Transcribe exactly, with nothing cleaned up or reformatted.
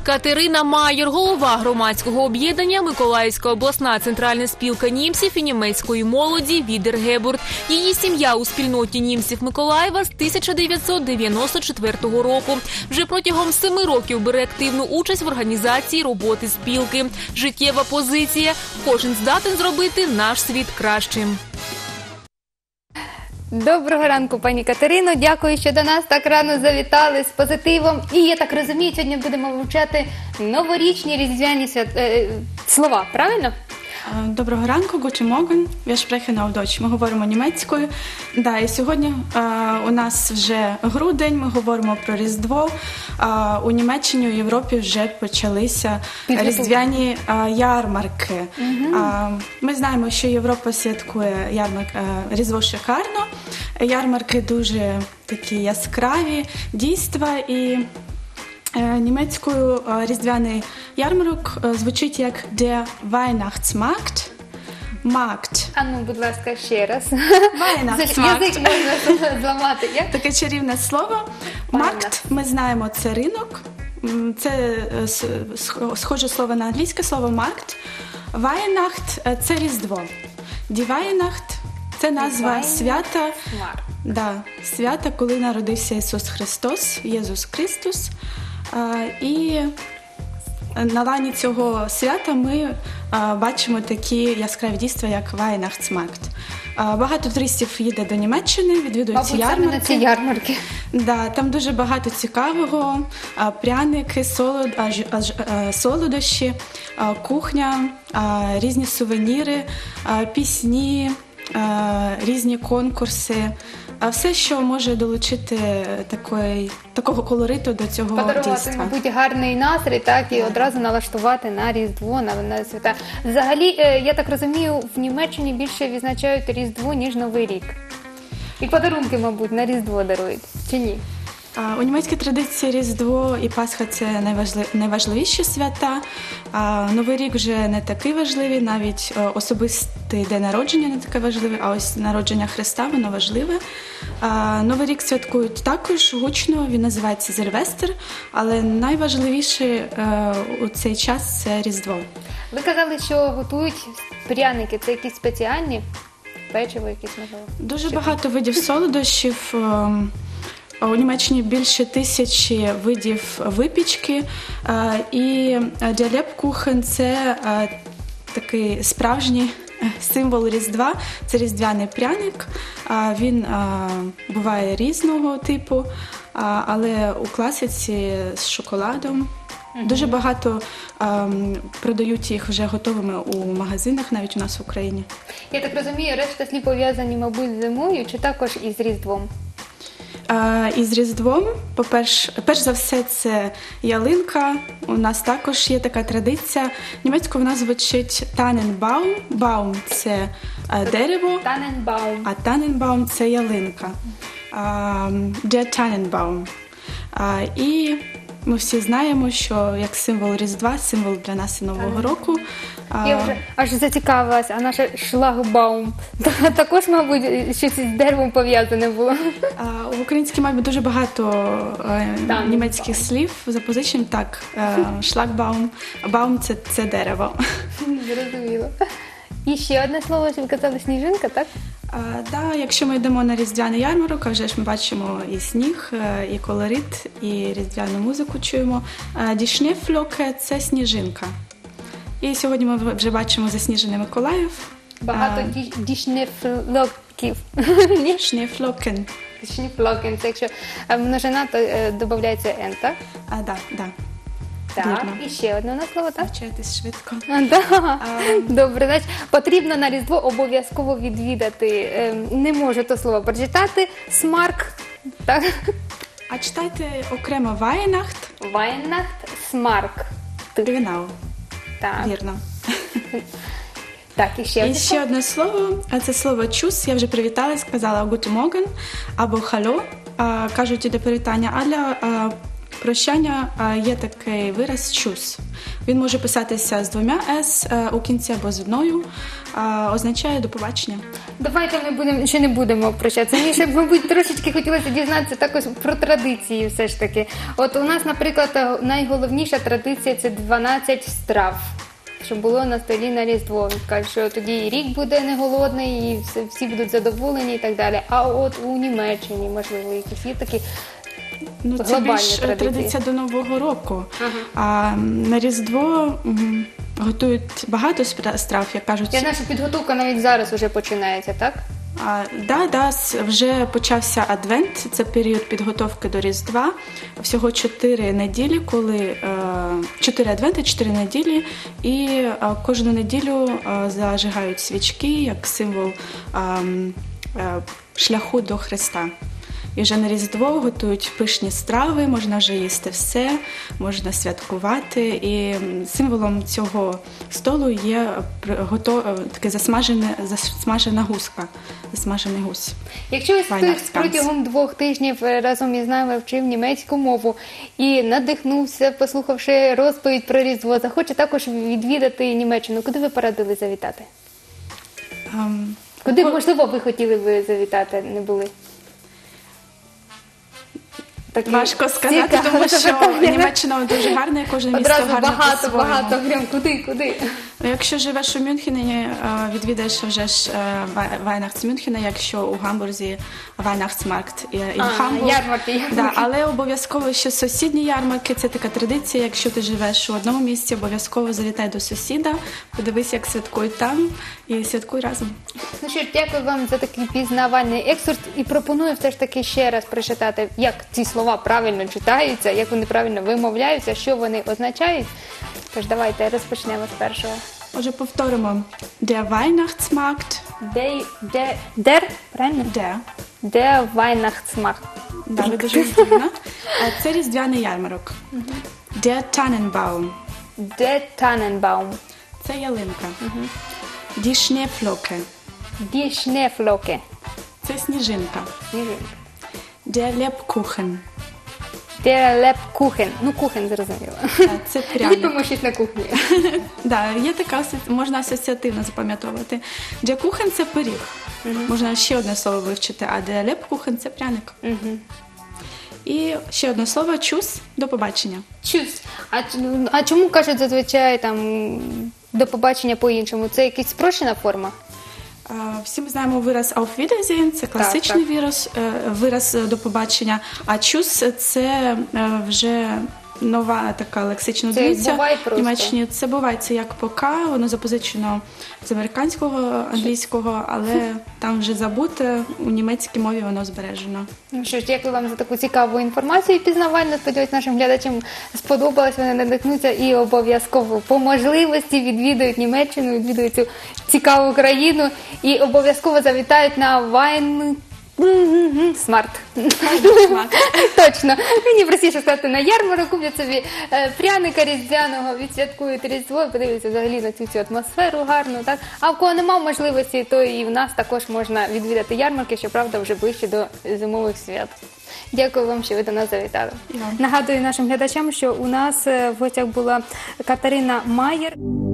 Катерина Майор, голова громадського об'єднання Миколаївська обласна центральна спілка німців і німецької молоді «Відергебурт». Її сім'я у спільноті німців Миколаєва з тисяча дев'ятсот дев'яносто четвертого року. Вже протягом семи років бере активну участь в організації роботи спілки. Життєва позиція – кожен здатен зробити наш світ кращим. Доброго ранку, пані Катерино. Дякую, що до нас так рано завітали з позитивом. І, я так розумію, сьогодні будемо вивчати новорічні різдвяні свят... е, слова, правильно? Доброго ранку, guten Morgen. Wir sprechen auf Deutsch. Ми говоримо німецькою. Да, і сьогодні е, у нас вже грудень, ми говоримо про Різдво. Е, у Німеччині, у Європі вже почалися різдвяні е, ярмарки. Угу. Е, ми знаємо, що Європа святкує ярмарк, е, Різдво шикарно. Ярмарки дуже такі яскраві дійства і німецькою різдвяний ярмарок звучить як «Der Weihnachtsmarkt». Маркт. А ну, будь ласка, ще раз. Weihnachtsmarkt. Язик можна зламати. Як? Таке чарівне слово. Маркт, ми знаємо, це ринок. Це схоже слово на англійське слово «маркт». Weihnacht – це Різдво. Die Weihnacht – це назва свята. Да, свята, коли народився Ісус Христос, Єсус Христос. І на лані цього свята ми бачимо такі яскраві дійства, як Weihnachtsmarkt. Багато туристів їде до Німеччини, відвідують ці ярмарки. Мабуть, саме на ці ярмарки. Да, там дуже багато цікавого, пряники, солод, солодощі, кухня, різні сувеніри, пісні, різні конкурси. А все, що може долучити такої, такого колориту до цього подарувати, дійства. мабуть, гарний настрій, так, і одразу налаштувати на Різдво, на, на свята. Взагалі, я так розумію, в Німеччині більше відзначають Різдво, ніж Новий рік. І подарунки, мабуть, на Різдво дарують, чи ні? У німецькій традиції Різдво і Пасха – це найважлив... найважливіші свята. А Новий рік вже не такий важливий, навіть особистий день народження не таке важливе, а ось народження Христа – воно важливе. А Новий рік святкують також гучно, він називається Сильвестр, але найважливіше у цей час – це Різдво. Ви казали, що готують пряники, це якісь спеціальні? Печиво якісь, можливо? Дуже багато видів солодощів. У Німеччині більше тисячі видів випічки, і діалепкухен – це такий справжній символ Різдва, це різдвяний пряник. Він буває різного типу, але у класиці з шоколадом. Дуже багато ем, продають їх вже готовими у магазинах, навіть у нас в Україні. Я так розумію, решта слів пов'язані, мабуть, з зимою, чи також із Різдвом? Е, із Різдвом, по-перше, перш за все, це ялинка. У нас також є така традиція. Німецькою вона звучить «Tannenbaum». «Baum» – це е, дерево, Tannenbaum. а «Tannenbaum» – це ялинка. Е, «Der Tannenbaum». Е, і ми всі знаємо, що як символ Різдва, символ для нас і Нового року. Я вже аж зацікавилась, а наше шлагбаум також, мабуть, щось з деревом пов'язане було. В українській мові дуже багато е, німецьких слів запозичень. Так, е, шлагбаум, баум це, це дерево. Зрозуміло. І ще одне слово, що ви казали, сніжинка, так? Так, да, якщо ми йдемо на різдвяний ярмарок, а вже ж ми бачимо і сніг, і колорит, і різдвяну музику чуємо. Die Schneeflocke – це сніжинка. І сьогодні ми вже бачимо засніжений Миколаїв. Багато дішнефлоків. Schneeflocken. Schneeflocken. Це якщо множина, то додається «н», так? Так, да, да. Так, вірно. І ще одне на слово, так? Навчайтесь швидко. А, да. а... Добре, значить, потрібно на Різдво обов'язково відвідати, не можу то слово прочитати, смарк, так? А читайте окремо Weihnacht. Weihnacht, смарк. Genau. Так. Вірно. Так, і ще, і ще одне слово, це слово «чус». Я вже привіталась, сказала «guten Morgen» або «hallo», кажуть до привітання, а для прощання є такий вираз «чус». Він може писатися з двома «с» е, у кінці або з одною. Е, Означає «до побачення». Давайте ми будемо ще не будемо прощатися. Мені ще, мабуть, трошечки хотілося дізнатися також про традиції все ж таки. От у нас, наприклад, найголовніша традиція – це дванадцять страв, щоб було на столі на Різдво. Кажуть, що тоді і рік буде не голодний, і всі, всі будуть задоволені і так далі. А от у Німеччині, можливо, якісь є такі Ну, це глобальні більш традиції. традиція до Нового року. Ага. А на Різдво м, готують багато спра- страв, як кажуть. Я знаю, що підготовка навіть зараз вже починається, так? А, да, да, с- вже почався адвент, це період підготовки до Різдва. Всього чотири неділі, коли е, чотири адвенти, чотири неділі, і е, кожну неділю е, зажигають свічки як символ е, е, шляху до Христа. І вже на Різдво готують пишні страви, можна вже їсти все, можна святкувати. І символом цього столу є пр- гото- таке засмажене, засмажена гуска, засмажений гусь. Якщо ось хтось Weihnachtsgans. протягом двох тижнів е, разом із нами вчив німецьку мову і надихнувся, послухавши розповідь про Різдво, захоче також відвідати Німеччину, куди ви порадили завітати? Ем, Куди, можливо, ви хотіли би завітати, не були? Такі Важко сказати, цікаві тому що запитання. Німеччина дуже гарна, і кожне місто Одразу гарне багато, по-своєму. багато, прям куди, куди? Якщо живеш у Мюнхені, е, відвідаєш вже ж Weihnachtsmünchen, Мюнхена, якщо у Гамбурзі Weihnachtsmarkt і А, Хамбург. ярмарки, ярмарки. Да, але обов'язково ще сусідні ярмарки, це така традиція, якщо ти живеш у одному місці, обов'язково завітай до сусіда, подивись, як святкують там, і святкуй разом. Ну що ж, дякую вам за такий пізнавальний екскурс і пропоную все ж таки ще раз прочитати, як ці слова правильно читаються, як вони правильно вимовляються, що вони означають. Тож давайте розпочнемо з першого. Отже, повторимо. Der Weihnachtsmarkt, Де, де, дер, правильно? der, Der Weihnachtsmarkt. да, ви дуже вірно. А це різдвяний ярмарок. Der Tannenbaum, Der Tannenbaum. це ялинка. Die Schneeflocke, Die Schneeflocke. це сніжинка. Сніжинка. Der Lebkuchen, Der Lebkuchen. Ну, кухен, зрозуміло. а, це пряник. Ліпимо щось на кухні. Да, є така, асоці- можна асоціативно запам'ятовувати. Der Kuchen – це пиріг. Можна ще одне слово вивчити, а der Lebkuchen – це пряник. Мгм. І ще одне слово – чус, до побачення. Чус. А, ч- а чому кажуть зазвичай там до побачення по-іншому? Це якась спрощена форма? А, Всі ми знаємо вираз «auf Wiedersehen» – це класичний так. вираз, е, вираз е, до побачення, а «чус» – це е, вже нова така лексична Це одиниця «бувай» в просто. Німеччині. Це «бувай», це як «пока», воно запозичено з американського, англійського, але там вже забуте, у німецькій мові воно збережено. Ну що ж, дякую вам за таку цікаву інформацію і пізнавальну. Сподіваюсь, нашим глядачам сподобалось, вони надихнуться і обов'язково по можливості відвідують Німеччину, відвідують цю цікаву країну і обов'язково завітають на Вайн... Смарт. Точно. Мені простіше сказати на ярмарок, куплять собі е, пряника різдвяного, відсвяткують Різдво, і подивляться взагалі на цю, цю атмосферу гарну. Так? А в кого немає можливості, то і в нас також можна відвідати ярмарки, щоправда, вже ближче до зимових свят. Дякую вам, що ви до нас завітали. І вам. Нагадую нашим глядачам, що у нас е, в гостях була Катерина Маєр.